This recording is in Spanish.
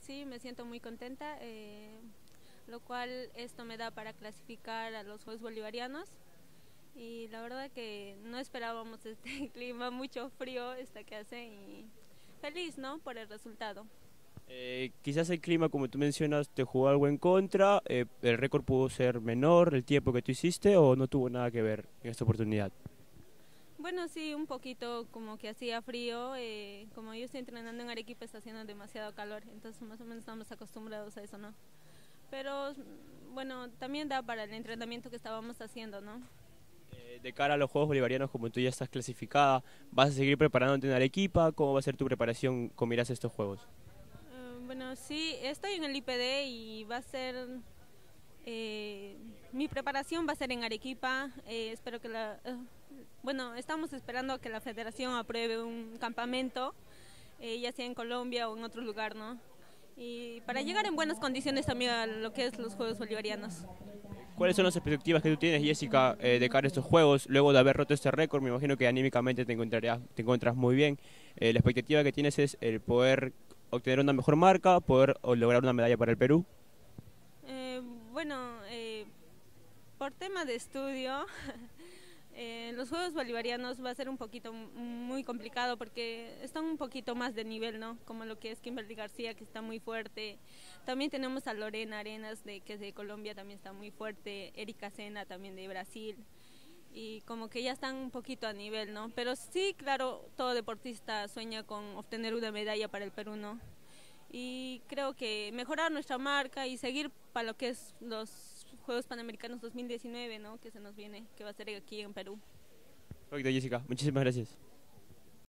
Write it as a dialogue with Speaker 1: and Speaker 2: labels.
Speaker 1: sí, me siento muy contenta, lo cual esto me da para clasificar a los Juegos Bolivarianos y la verdad que no esperábamos este clima, mucho frío esta que hace y feliz, ¿no? Por el resultado.
Speaker 2: Quizás el clima, como tú mencionas, te jugó algo en contra, el récord pudo ser menor, el tiempo que tú hiciste o no tuvo nada que ver en esta oportunidad.
Speaker 1: Bueno, sí, un poquito como que hacía frío, como yo estoy entrenando en Arequipa está haciendo demasiado calor, entonces más o menos estamos acostumbrados a eso, ¿no? Pero bueno, también da para el entrenamiento que estábamos haciendo, ¿no?
Speaker 2: De cara a los Juegos Bolivarianos, como tú ya estás clasificada, ¿vas a seguir preparándote en Arequipa? ¿Cómo va a ser tu preparación con miras a estos Juegos?
Speaker 1: Bueno, sí, estoy en el IPD y va a ser, eh, mi preparación va a ser en Arequipa, espero que bueno, estamos esperando a que la federación apruebe un campamento, ya sea en Colombia o en otro lugar, ¿no? Y para llegar en buenas condiciones también a lo que es los Juegos Bolivarianos.
Speaker 2: ¿Cuáles son las expectativas que tú tienes, Jessica, de cara a estos Juegos? Luego de haber roto este récord, me imagino que anímicamente te encuentras muy bien. La expectativa que tienes es el poder obtener una mejor marca, poder lograr una medalla para el Perú.
Speaker 1: Eh, bueno, por tema de estudio, los Juegos Bolivarianos va a ser un poquito muy complicado porque están un poquito más de nivel, ¿no? Como lo que es Kimberly García, que está muy fuerte. También tenemos a Lorena Arenas, que es de Colombia, también está muy fuerte. Erika Sena, también de Brasil. Y como que ya están un poquito a nivel, ¿no? Pero sí, claro, todo deportista sueña con obtener una medalla para el Perú, ¿no? Y creo que mejorar nuestra marca y seguir para lo que es los Juegos Panamericanos 2019, ¿no? Que se nos viene, que va a ser aquí en Perú.
Speaker 2: Perfecto, Jessica. Muchísimas gracias.